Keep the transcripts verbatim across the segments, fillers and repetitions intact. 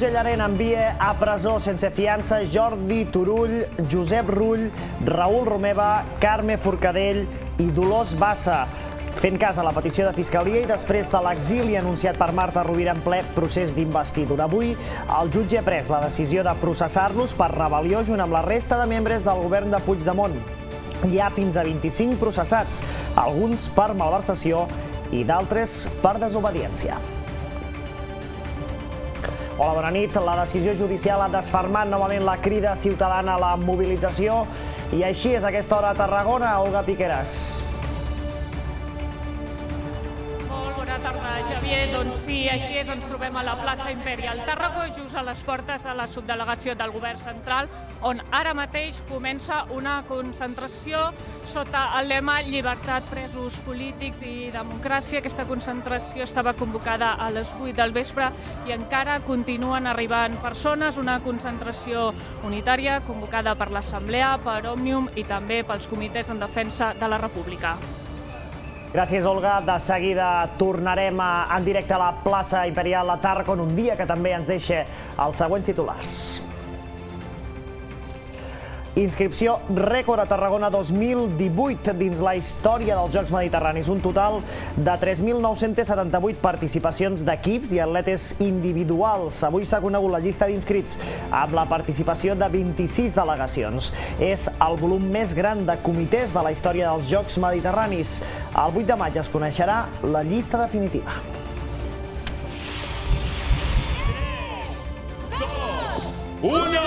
jutge Llarena envia a presó sense fiança Jordi Turull, Josep Rull, Raül Romeva, Carme Forcadell i Dolors Bassa, fent cas a la petició de Fiscalia i després de l'exili anunciat per Marta Rovira en ple procés d'investidura. Avui, el jutge ha pres la decisió de processar-los per rebel·lió junt amb la resta de membres del govern de Puigdemont. Hi ha fins a vint-i-cinc processats, alguns per malversació i d'altres per desobediència. Hola, bona nit. La decisió judicial ha desfermat novament la crida ciutadana a la mobilització i així és a aquesta hora a Tarragona. Olga Piqueras. Bona tarda, Javier. Doncs sí, així és, ens trobem a la plaça Imperial Tàrraco, just a les portes de la subdelegació del govern central, on ara mateix comença una concentració sota el lema Llibertat, presos polítics i democràcia. Aquesta concentració estava convocada a les vuit del vespre i encara continuen arribant persones, una concentració unitària convocada per l'Assemblea, per Òmnium i també pels comitès en defensa de la República. Gràcies, Olga. De seguida tornarem en directe a la plaça Imperial a Tàrraco, un dia que també ens deixa els següents titulars. Inscripció rècord a Tarragona dos mil divuit dins la història dels Jocs Mediterranis. Un total de tres mil nou-centes setanta-vuit participacions d'equips i atletes individuals. Avui s'ha conegut la llista d'inscrits amb la participació de vint-i-sis delegacions. És el volum més gran de comitès de la història dels Jocs Mediterranis. El vuit de maig es coneixerà la llista definitiva. tres, dos, uno...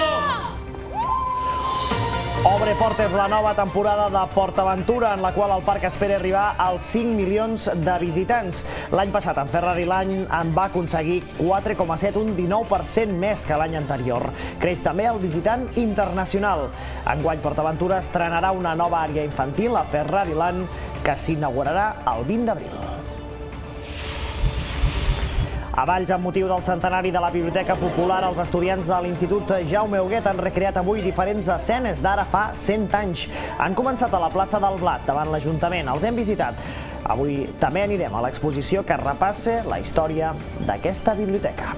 Obre portes la nova temporada de PortAventura, en la qual el parc espera arribar als cinc milions de visitants. L'any passat, en Ferrari Land en va aconseguir quatre coma set, un dinou per cent més que l'any anterior. Creix també el visitant internacional. Enguany, PortAventura estrenarà una nova àrea infantil, la Ferrari Land, que s'inaugurarà el vint d'abril. A Valls, amb motiu del centenari de la Biblioteca Popular, els estudiants de l'Institut Jaume Huguet han recreat avui diferents escenes d'ara fa cent anys. Han començat a la plaça del Blat, davant l'Ajuntament. Els hem visitat. Avui també anirem a l'exposició que repassa la història d'aquesta biblioteca.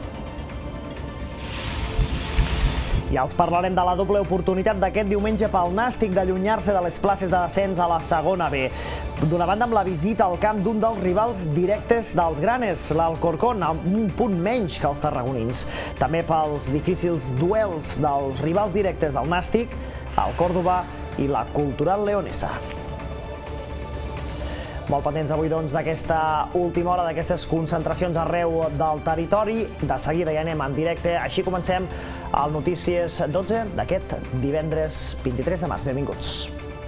I els parlarem de la doble oportunitat d'aquest diumenge pel Nàstic d'allunyar-se de les places de descens a la segona B. D'una banda, amb la visita al camp d'un dels rivals directes dels granes, l'Alcorcón, amb un punt menys que els tarragonins. També pels difícils duels dels rivals directes del Nàstic, el Còrdova i la Cultural Leonesa. Molt pendents avui doncs d'aquesta última hora, d'aquestes concentracions arreu del territori. De seguida ja anem en directe, així comencem al Notícies dotze d'aquest divendres vint-i-tres de març. Benvinguts.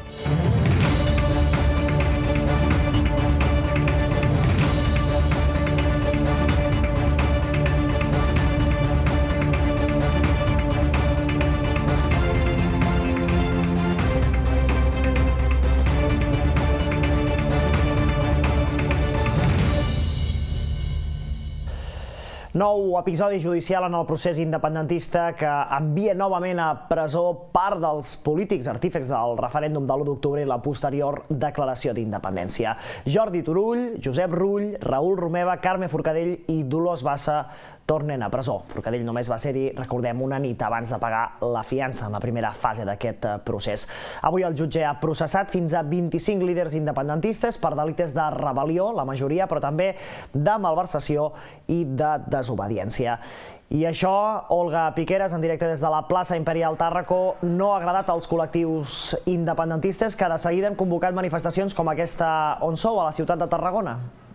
Nou episodi judicial en el procés independentista que envia novament a presó part dels polítics artífex del referèndum de l'u d'octubre i la posterior declaració d'independència. Jordi Turull, Josep Rull, Raül Romeva, Carme Forcadell i Dolors Bassa tornen a presó. Forcadell només va ser-hi, recordem, una nit abans de pagar la fiança en la primera fase d'aquest procés. Avui el jutge ha processat fins a vint-i-cinc líders independentistes per delictes de rebel·lió, la majoria, però també de malversació i de desobediència. I això, Olga Piqueras, en directe des de la plaça Imperial Tàrraco, no ha agradat als col·lectius independentistes que de seguida han convocat manifestacions com aquesta on sou, a la ciutat de Tarragona.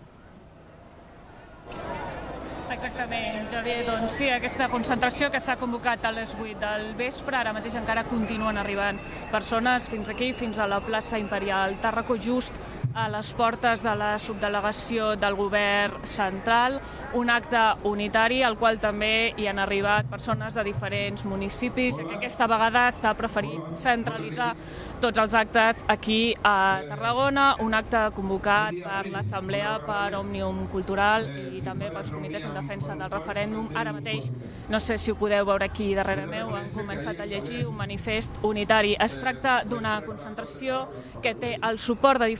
Exactament, Javier. Doncs sí, aquesta concentració que s'ha convocat a les vuit del vespre, ara mateix encara continuen arribant persones fins aquí, fins a la plaça Imperial Tàrraco, just a les portes de la subdelegació del govern central, un acte unitari al qual també hi han arribat persones de diferents municipis, que aquesta vegada s'ha preferit centralitzar tots els actes aquí a Tarragona, un acte convocat per l'Assemblea, per Òmnium Cultural i també pels comitès en defensa del referèndum. Ara mateix, no sé si ho podeu veure aquí darrere meu, han començat a llegir un manifest unitari. Es tracta d'una concentració que té el suport de diferents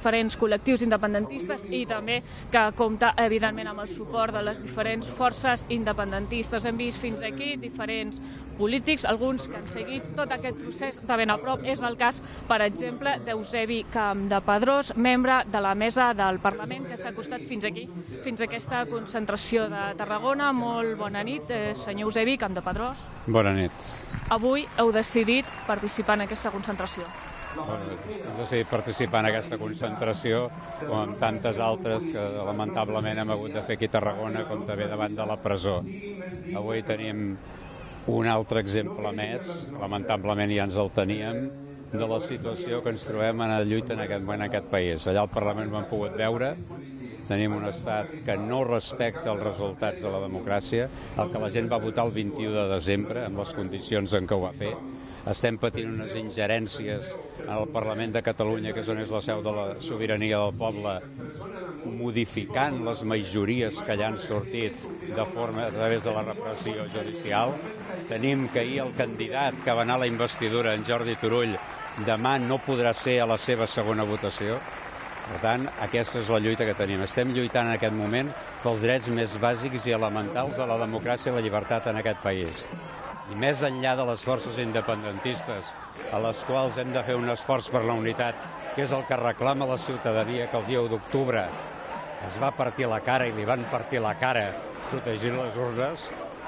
col·lectius independentistes i també que compta, evidentment, amb el suport de les diferents forces independentistes. Hem vist fins aquí diferents polítics, alguns que han seguit tot aquest procés de ben a prop. És el cas, per exemple, d'Eusebi Campdepadrós, membre de la mesa del Parlament, que s'ha acostat fins aquí, fins a aquesta concentració de Tarragona. Molt bona nit, senyor Eusebi Campdepadrós. Bona nit. Avui heu decidit participar en aquesta concentració. Bueno, hem decidit participar en aquesta concentració, com amb tantes altres que lamentablement hem hagut de fer aquí a Tarragona, com també davant de la presó. Avui tenim un altre exemple més, lamentablement ja ens el teníem, de la situació que ens trobem en la lluita en aquest moment en aquest país. Allà al Parlament ho hem pogut veure, tenim un estat que no respecta els resultats de la democràcia, el que la gent va votar el vint-i-u de desembre, amb les condicions en què ho va fer. Estem patint unes ingerències en el Parlament de Catalunya, que és on és la seu de la sobirania del poble, modificant les majories que allà han sortit de forma a través de la repressió judicial. Tenim que ahir el candidat que va anar a la investidura, en Jordi Turull, demà no podrà ser a la seva segona votació. Per tant, aquesta és la lluita que tenim. Estem lluitant en aquest moment pels drets més bàsics i elementals de la democràcia i la llibertat en aquest país. I més enllà de les forces independentistes, a les quals hem de fer un esforç per la unitat, que és el que reclama la ciutadania, que el dia u d'octubre es va partir la cara i li van partir la cara protegint les urnes,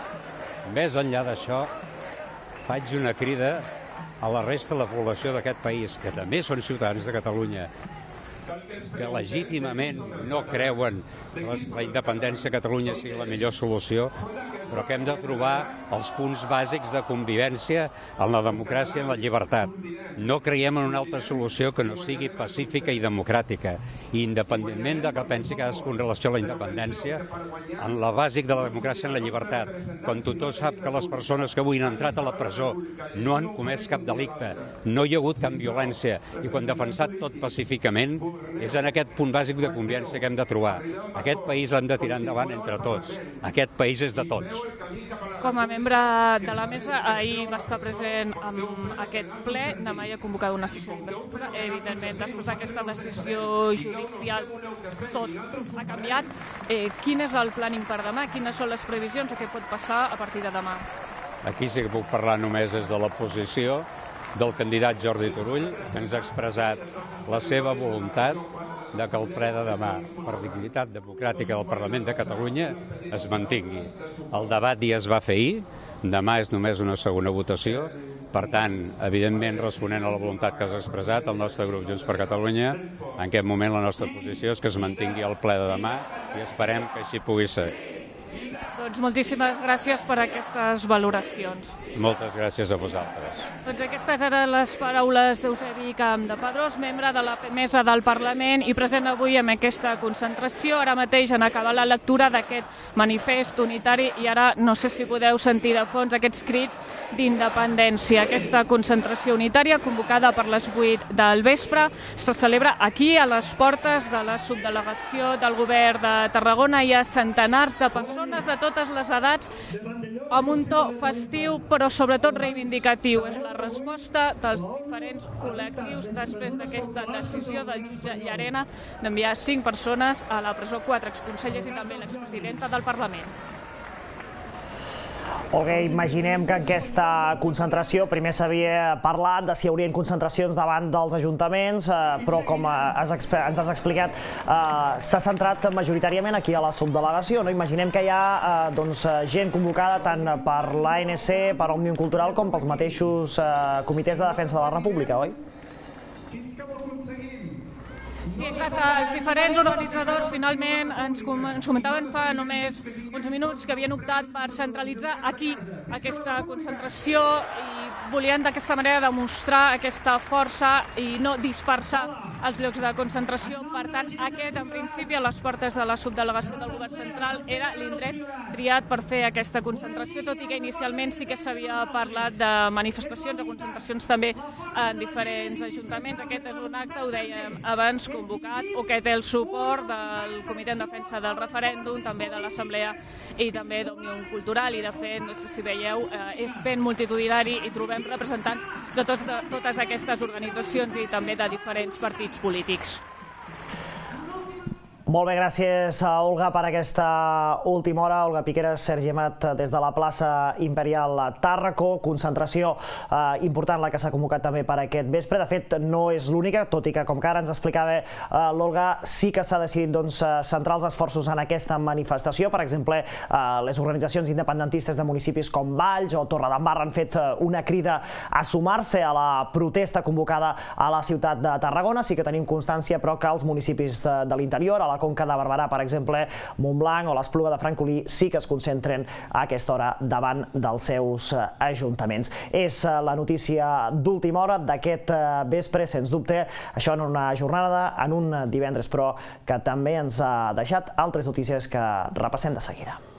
més enllà d'això, faig una crida a la resta de la població d'aquest país, que també són ciutadans de Catalunya, que legítimament no creuen que la independència de Catalunya sigui la millor solució, però que hem de trobar els punts bàsics de convivència en la democràcia i en la llibertat. No creiem en una altra solució que no sigui pacífica i democràtica. I independentment de que pensi cadascú en relació a la independència, en la bàsic de la democràcia i en la llibertat, quan tothom sap que les persones que avui han entrat a la presó no han comès cap delicte, no hi ha hagut cap violència, i quan defensat tot pacíficament, és en aquest punt bàsic de convivència que hem de trobar. Aquest país l'hem de tirar endavant entre tots. Aquest país és de tots. Com a membre de la mesa, ahir va estar present en aquest ple, demà hi ha convocat una sessió d'investidura. Evidentment, després d'aquesta decisió judicial, tot ha canviat. Eh, quin és el planning per demà? Quines són les previsions o què pot passar a partir de demà? Aquí sí que puc parlar només des de la posició del candidat Jordi Turull, que ens ha expressat la seva voluntat de que el ple de demà, per dignitat democràtica del Parlament de Catalunya, es mantingui. El debat ja es va fer ahir, demà és només una segona votació, per tant, evidentment, responent a la voluntat que has expressat, el nostre grup Junts per Catalunya, en aquest moment la nostra posició és que es mantingui el ple de demà i esperem que així pugui ser. Doncs moltíssimes gràcies per aquestes valoracions. Moltes gràcies a vosaltres. Doncs aquestes eren les paraules d'Eusebi Campdepadrós, membre de la mesa del Parlament i present avui en aquesta concentració. Ara mateix han acabat la lectura d'aquest manifest unitari i ara no sé si podeu sentir de fons aquests crits d'independència. Aquesta concentració unitària, convocada per les vuit del vespre, se celebra aquí, a les portes de la subdelegació del govern de Tarragona. Hi ha centenars de persones de totes les edats, amb un to festiu però sobretot reivindicatiu. És la resposta dels diferents col·lectius després d'aquesta decisió del jutge Llarena d'enviar cinc persones a la presó, quatre exconsellers i també l'expresidenta del Parlament. Ok, imaginem que en aquesta concentració primer s'havia parlat de si hi haurien concentracions davant dels ajuntaments, però com ens has explicat, s'ha centrat majoritàriament aquí a la subdelegació. Imaginem que hi ha gent convocada tant per l'A N C, per Òmnium Cultural, com pels mateixos comitès de defensa de la República, oi? Sí, exacte. Els diferents organitzadors finalment ens comentaven fa només uns minuts que havien optat per centralitzar aquí aquesta concentració i volien d'aquesta manera demostrar aquesta força i no dispersar els llocs de concentració. Per tant, aquest, en principi, a les portes de la subdelegació del govern central, era l'indret triat per fer aquesta concentració, tot i que inicialment sí que s'havia parlat de manifestacions o concentracions també en diferents ajuntaments. Aquest és un acte, ho dèiem abans, convocat o que té el suport del Comitè en Defensa del Referèndum, també de l'Assemblea i també d'Òmnium Cultural, i de fet, no sé si veieu, és ben multitudinari i trobem representants de, tots, de totes aquestes organitzacions i també de diferents partits polítics. Molt bé, gràcies a Olga per aquesta última hora. Olga Piqueras, Sergi Amat, des de la plaça Imperial a Tàrraco. Concentració eh, important la que s'ha convocat també per aquest vespre. De fet, no és l'única, tot i que, com que ara ens explicava eh, l'Olga, sí que s'ha decidit doncs, centrar els esforços en aquesta manifestació. Per exemple, eh, les organitzacions independentistes de municipis com Valls o Torredembarra han fet eh, una crida a sumar-se a la protesta convocada a la ciutat de Tarragona. Sí que tenim constància, però, que els municipis de, de l'interior, a la Conca de Barberà, per exemple, Montblanc o l'Espluga de Francolí, sí que es concentren a aquesta hora davant dels seus ajuntaments. És la notícia d'última hora d'aquest vespre, sens dubte. Això en una jornada, en un divendres, però, que també ens ha deixat altres notícies que repassem de seguida.